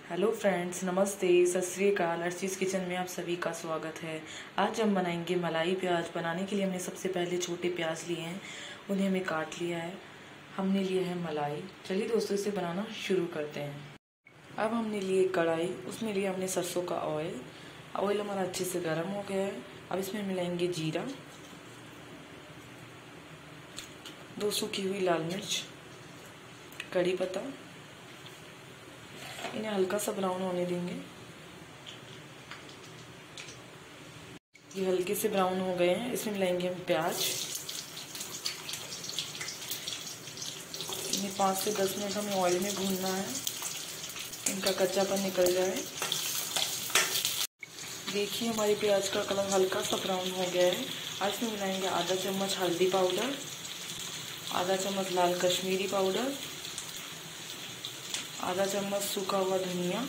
Hello friends, नमस्ते, सत श्री अकाल। अर्चीज़ किचन में आप सभी का स्वागत है। आज हम बनाएंगे मलाई प्याज। बनाने के लिए हमने सबसे पहले छोटे प्याज लिए हैं, उन्हें हमें काट लिया है। हमने लिया है मलाई। चलिए दोस्तों, इसे बनाना शुरू करते हैं। अब हमने लिए कढ़ाई, उसमें लिया हमने सरसों का ऑयल। ऑयल हमारा अच्छे से गर्म हो गया है। अब इसमें मिलाएंगे जीरा, 2 सूखी हुई लाल मिर्च, कड़ी पत्ता। इन्हें हल्का सा ब्राउन होने देंगे। ये हल्के से ब्राउन हो गए हैं। इसमें मिलाएंगे हम प्याज। इन्हें 5 से 10 मिनट हमें ऑयल में भूनना है, इनका कच्चापन निकल जाए। देखिए हमारे प्याज का कलर हल्का सा ब्राउन हो गया है। आज इसमें मिलाएंगे आधा चम्मच हल्दी पाउडर, आधा चम्मच लाल कश्मीरी पाउडर, आधा चम्मच सूखा हुआ धनिया।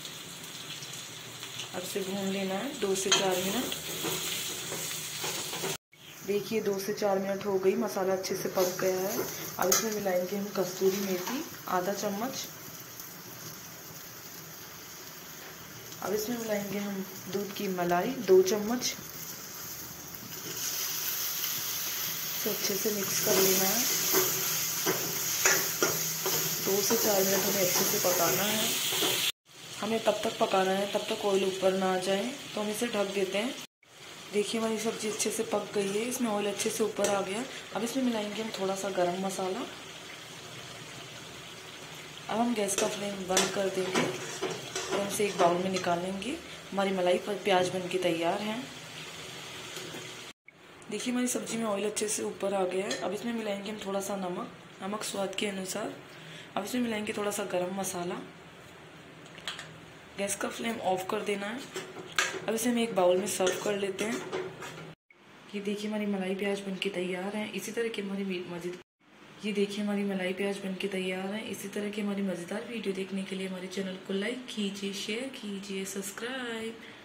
अब इसे भून लेना है 2 से 4 मिनट। देखिए 2 से 4 मिनट हो गई, मसाला अच्छे से पक गया है। अब इसमें मिलाएंगे हम कस्तूरी मेथी, आधा चम्मच। अब इसमें मिलाएंगे हम दूध की मलाई, 2 चम्मच। इसे अच्छे से मिक्स कर लेना है। 2 से 4 मिनट हमें अच्छे से पकाना है। हमें तब तक पकाना है तब तक ऑयल ऊपर ना आ जाए, तो हम इसे ढक देते हैं। देखिए हमारी सब्ज़ी अच्छे से पक गई है, इसमें ऑयल अच्छे से ऊपर आ गया। अब इसमें मिलाएंगे हम थोड़ा सा गरम मसाला। अब हम गैस का फ्लेम बंद कर देंगे और इसे एक बाउल में निकाल लेंगे। हमारी मलाई पर प्याज बन के तैयार हैं। देखिए हमारी सब्ज़ी में ऑयल अच्छे से ऊपर आ गया है। अब इसमें मिलाएंगे हम थोड़ा सा नमक स्वाद के अनुसार। अब इसमें मिलाएंगे थोड़ा सा गरम मसाला। गैस का फ्लेम ऑफ कर देना है। अब इसे हम एक बाउल में सर्व कर लेते हैं। ये देखिए हमारी मलाई प्याज बनके तैयार है। इसी तरह की हमारी मलाई प्याज बनके तैयार है। इसी तरह की हमारी मज़ेदार वीडियो देखने के लिए हमारे चैनल को लाइक कीजिए, शेयर कीजिए, सब्सक्राइब।